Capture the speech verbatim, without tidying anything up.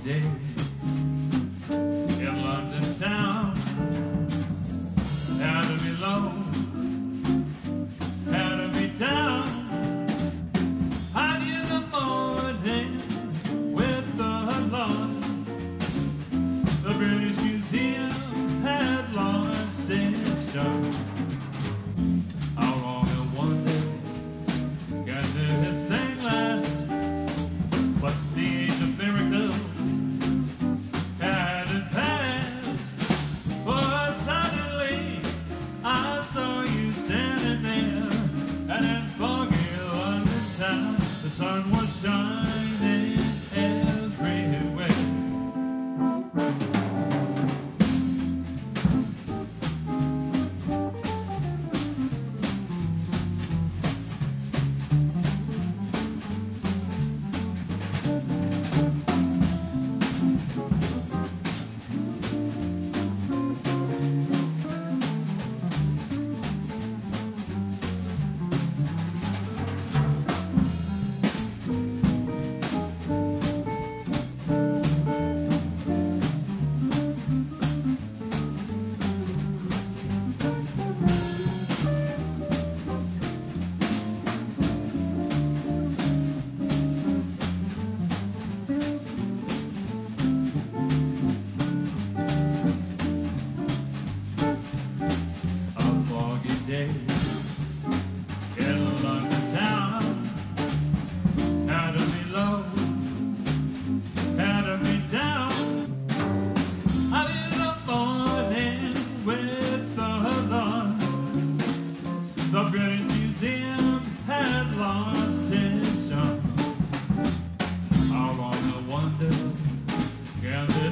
day in London town. Had to be low, had to be down. Hot in the morning with the lawn. The British Museum had lost its charm. How long I wondered got to this thing last, but the age of miracles hadn't passed. But suddenly I saw you standing there, and in foggy London town, the sun was shining everywhere. Day in London town, had to be low, had to be down. I in the morning with the lawn. The British Museum had lost its charm. How long I wonder can this